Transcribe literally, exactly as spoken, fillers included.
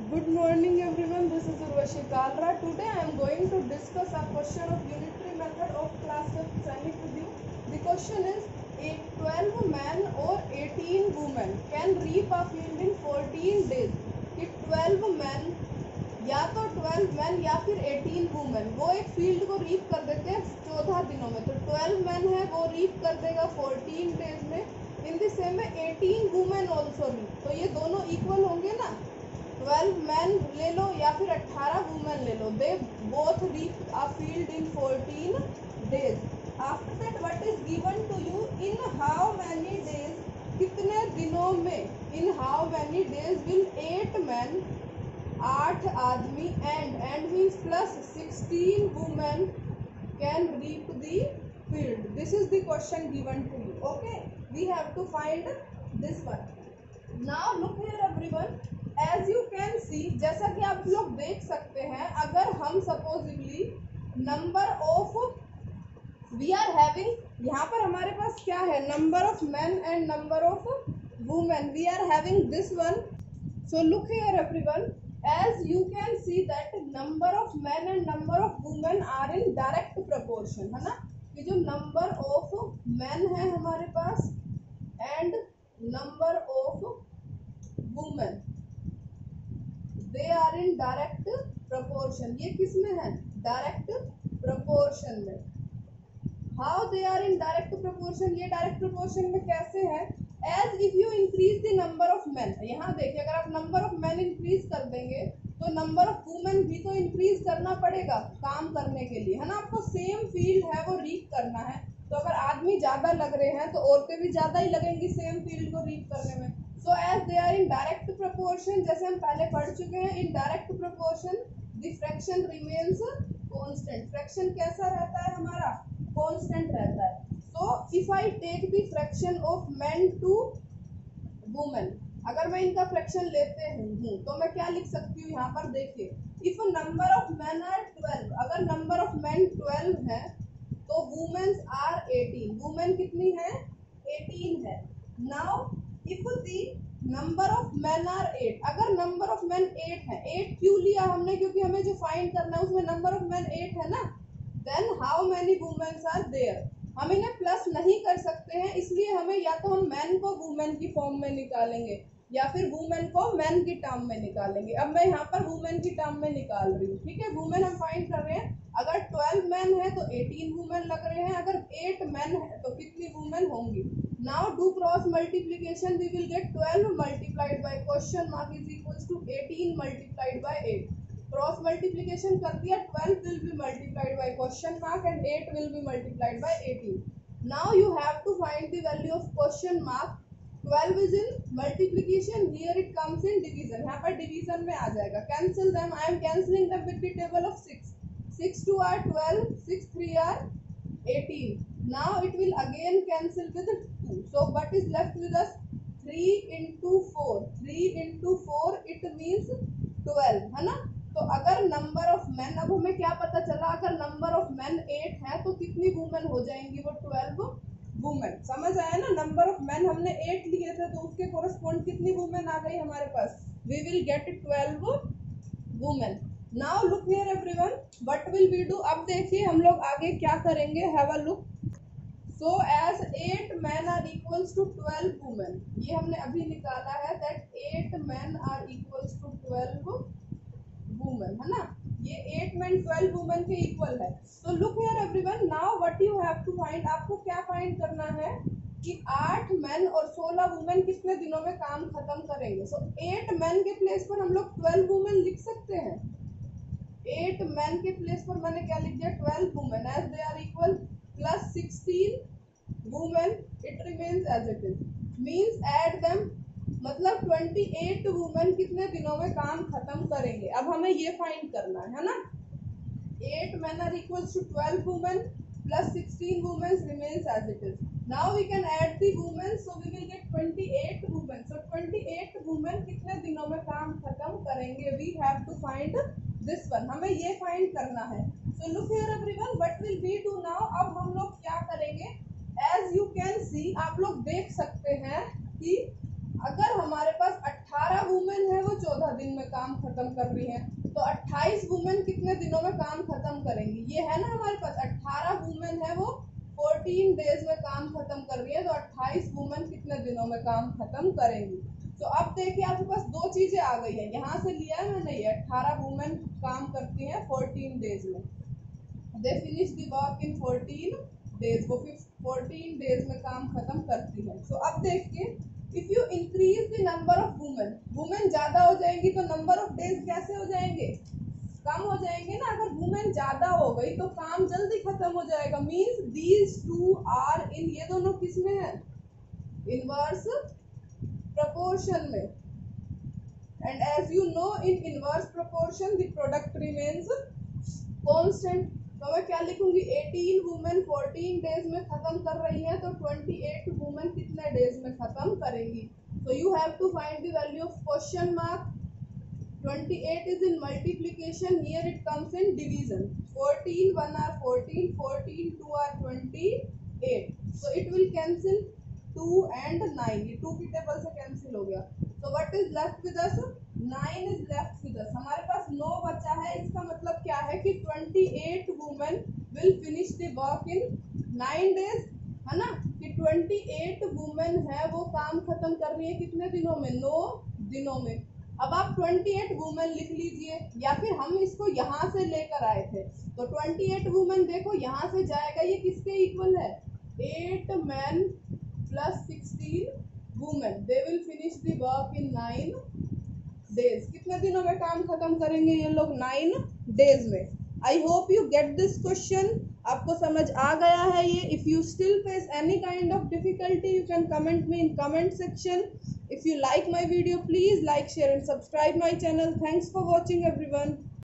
Good morning everyone, this is Urvashi Kalra. Today I am going to discuss a question of unitary method of class fifth Sainik with you. The question is, a twelve men or eighteen women can reap a field in fourteen days. कि twelve men या तो twelve men या फिर eighteen women वो एक field को reap कर देते हैं चौदह दिनों में. तो twelve men है वो रीप कर देगा fourteen डेज में. इन द सेम में eighteen women ऑल्सो रीप. तो ये दोनों इक्वल होंगे ना. twelve men ले लो या फिर eighteen women ले लो. They both reap a field in fourteen days. After that, what is given to you in how many days? कितने दिनों में? In how many days will eight men, आठ आदमी and and means plus sixteen women can reap the field. This is the question given to you. Okay, we have to find this one. Now look here everyone. As you can see, जैसा कि आप लोग देख सकते हैं, अगर हम supposably number of we are having, यहाँ पर हमारे पास क्या है, number of man and number of women. We are having this one. So look here everyone. As you can see that number of man and number of women are in direct proportion, है ना. कि जो number of man है हमारे पास and number of women, they are in direct proportion. ये किस में है? डायरेक्ट प्रपोर्शन में. How they are in direct proportion? ये डायरेक्ट प्रपोर्शन में कैसे है? As if you increase the number of man. यहाँ देखिए, अगर आप नंबर ऑफ मैन इंक्रीज कर देंगे तो नंबर ऑफ वुमेन भी तो इंक्रीज करना पड़ेगा काम करने के लिए, है ना. आपको सेम फील्ड है वो रीप करना है. तो अगर आदमी ज्यादा लग रहे हैं तो औरतें भी ज्यादा ही लगेंगी सेम फील्ड को रीप करने में. So as they are in direct proportion, जैसे हम पहले पढ़ चुके हैं, in direct proportion the fraction remains constant. fraction कैसा रहता है हमारा? constant रहता है. So if I take the fraction of men to women, अगर मैं इनका fraction लेते हूँ तो मैं क्या लिख सकती हूँ? यहाँ पर देखिए, if number of men are twelve, अगर number of men twelve है तो women are eighteen. women कितनी है? eighteen है. Now if the number of men are eight, अगर number of men eight है, eight क्यों लिया हमने? क्योंकि हमें जो फाइंड करना है उसमें number of men eight है ना. then how many women are there? हम इन्हें प्लस नहीं कर सकते हैं, इसलिए हमें या तो हम मैन को वुमेन की फॉर्म में निकालेंगे या फिर वुमेन को मैन की टर्म में निकालेंगे. अब मैं यहाँ पर वुमेन की टर्म में निकाल रही हूँ. ठीक है, वुमेन हम फाइंड कर रहे हैं. अगर ट्वेल्व मैन है तो एटीन वुमेन लग रहे हैं. अगर एट मैन है तो कितनी वुमेन होंगी? Now do cross multiplication. We will get twelve multiplied by question mark is equals to eighteen multiplied by eight. Cross multiplication कर दिया. twelve will be multiplied by question mark and eight will be multiplied by eighteen. Now you have to find the value of question mark. twelve is in multiplication. Here it comes in division. यहाँ पर division में आ जाएगा. Cancel them. I am cancelling them with the table of six. six two are twelve. six three are eighteen. Now it will again cancel with two. So what is left with us? three into four. three into four it means twelve, है ना. तो अगर number of man, अब हमें क्या पता चला, अगर नंबर ऑफ मैन एट है तो कितनी वुमेन हो जाएंगी? वो ट्वेल्व वुमेन. समझ आया ना. नंबर ऑफ मैन हमने एट लिए थे तो उसके कोरस्पॉन्ड कितनी वुमेन आ गई हमारे पास? We will get twelve women. Now look here everyone, what will we do? अब देखिए हम लोग आगे क्या करेंगे. Have a look. So as eight men are equals to twelve women, ये हमने अभी निकाला है that eight men are equals to twelve women, है ना. ये eight men twelve women के equal है. So look here everyone, now what you have to find, आपको क्या find करना है कि आठ men और सोलह women कितने दिनों में काम खत्म करेंगे. So eight men के प्लेस पर हम लोग twelve women लिख सकते हैं. eight men के प्लेस पर मैंने क्या लिख दिया? twelve women as they are equal plus sixteen women, it remains as it is, means add them, मतलब twenty-eight women कितने दिनों में काम खत्म करेंगे. अब हमें ये फाइंड करना है ना. eight men are equals to twelve women plus sixteen women remains as it is. Now we can add the women, so we will get twenty-eight women. So twenty-eight women कितने दिनों में काम खत्म करेंगे? We have to find this one. हमें ये find करना है. So look here everyone, what will we do now? अब हम लोग क्या करेंगे? As you can see, आप लोग देख सकते हैं कि अगर हमारे पास अठारह वुमेन है वो चौदह दिन में काम खत्म कर रही हैं, तो अट्ठाईस वुमेन कितने दिनों में काम खत्म करेंगी? ये है ना हमारे पास अठारह वुमेन है, वो चौदह डेज में काम खत्म कर रही है, तो अट्ठाईस वुमेन कितने दिनों में काम खत्म करेंगी? तो अब देखिए आपके पास दो चीजें आ गई है, यहाँ से लिया है मैंने, ये अठारह वुमेन काम करती हैं चौदह डेज में, they finish the work in चौदह डेज, वो चौदह डेज में काम खत्म करती है। तो अब देखिए, if you increase the number of women, women ज्यादा हो जाएंगी तो नंबर ऑफ डेज कैसे हो जाएंगे? कम हो जाएंगे ना। अगर वुमेन ज्यादा हो गई तो काम जल्दी खत्म हो जाएगा। Means these two are in, ये दोनों किस में है? इनवर्स proportion में। and as you know in inverse proportion the product remains constant। तो मैं क्या लिखूंगी? अठारह वुमेन चौदह डेज में खत्म कर रही हैं, तो अट्ठाईस वुमेन कितने डेज में खत्म करेंगी? so you have to find the value of question mark। twenty-eight is in multiplication, here it comes in division। fourteen one are fourteen, fourteen two are twenty-eight, so it will cancel two and nine, ये two की table से cancel हो गया। so what is left with us? nine is left with us, हमारे पास नौ बचा है। इसका मतलब क्या है कि twenty-eight women will finish the work in nine days, है ना, कि twenty-eight women है वो काम खत्म कर रही है कितने दिनों में? नौ दिनों में। अब आप अट्ठाईस वुमेन लिख लीजिए, या फिर हम इसको यहाँ से लेकर आए थे, तो अट्ठाईस वुमेन देखो यहाँ से जाएगा, ये किसके इक्वल है? Eight man plus sixteen women, they will finish the work in nine days. कितने दिनों में काम खत्म करेंगे ये लोग? नाइन डेज में। I hope you get this question, आपको समझ आ गया है ये। If you still face any kind of difficulty you can comment me in comment section. If you like my video, please like, share and subscribe my channel. Thanks for watching everyone.